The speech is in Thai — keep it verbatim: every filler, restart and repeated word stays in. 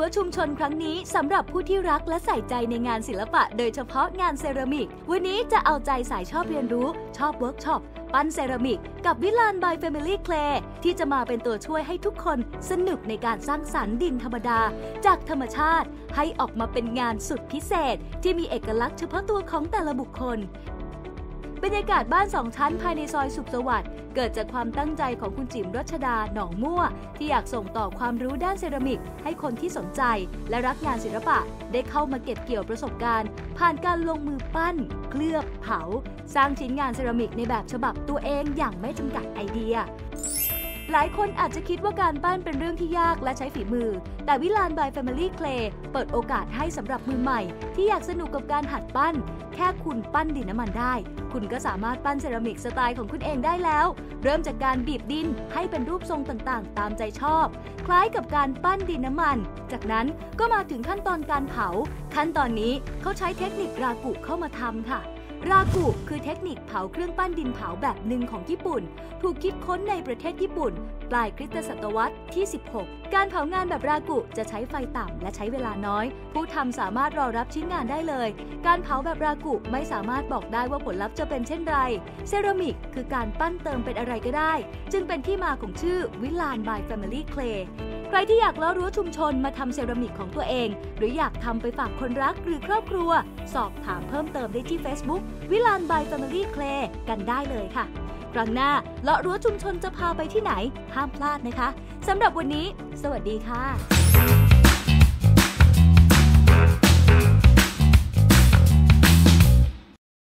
วชุมชนครั้งนี้สำหรับผู้ที่รักและใส่ใจในงานศิลปะโดยเฉพาะงานเซรามิกวันนี้จะเอาใจสายชอบเรียนรู้ชอบเวิร์กช็อปปั้นเซรามิกกับวิลาน by Family Clay ที่จะมาเป็นตัวช่วยให้ทุกคนสนุกในการสร้างสรรค์ดินธรรมดาจากธรรมชาติให้ออกมาเป็นงานสุดพิเศษที่มีเอกลักษณ์เฉพาะตัวของแต่ละบุคคลบรรยากาศบ้านสองชั้นภายในซอยสุขสวัสดิ์เกิดจากความตั้งใจของคุณจิ๋มรัชดาหนองมั่วที่อยากส่งต่อความรู้ด้านเซรามิกให้คนที่สนใจและรักงานศิลปะได้เข้ามาเก็บเกี่ยวประสบการณ์ผ่านการลงมือปั้นเคลือบเผาสร้างชิ้นงานเซรามิกในแบบฉบับตัวเองอย่างไม่จำกัดไอเดียหลายคนอาจจะคิดว่าการปั้นเป็นเรื่องที่ยากและใช้ฝีมือแต่วิลาน by Family Clay เปิดโอกาสให้สำหรับมือใหม่ที่อยากสนุกกับการหัดปั้นแค่คุณปั้นดินน้ำมันได้คุณก็สามารถปั้นเซรามิกสไตล์ของคุณเองได้แล้วเริ่มจากการบีบดินให้เป็นรูปทรงต่างๆตามใจชอบคล้ายกับการปั้นดินน้ำมันจากนั้นก็มาถึงขั้นตอนการเผาขั้นตอนนี้เขาใช้เทคนิครากุเข้ามาทำค่ะรากุคือเทคนิคเผาเครื่องปั้นดินเผาแบบหนึ่งของญี่ปุ่นถูกคิดค้นในประเทศญี่ปุ่นปลายคริสตศตวรรษที่สิบหกการเผางานแบบรากุจะใช้ไฟต่ำและใช้เวลาน้อยผู้ทำสามารถรอรับชิ้นงานได้เลยการเผาแบบรากุไม่สามารถบอกได้ว่าผลลัพธ์จะเป็นเช่นไรเซรามิกคือการปั้นเติมเป็นอะไรก็ได้จึงเป็นที่มาของชื่อวิลาน by Family Clayใครที่อยากล้อรั้วชุมชนมาทำเซรามิกของตัวเองหรืออยากทำไปฝากคนรักหรือครอบครัวสอบถามเพิ่มเติมได้ที่ Facebook วิลาน by Family Clay กันได้เลยค่ะครั้งหน้าเลาะรั้วชุมชนจะพาไปที่ไหนห้ามพลาดนะคะสำหรับวันนี้สวัสดีค่ะ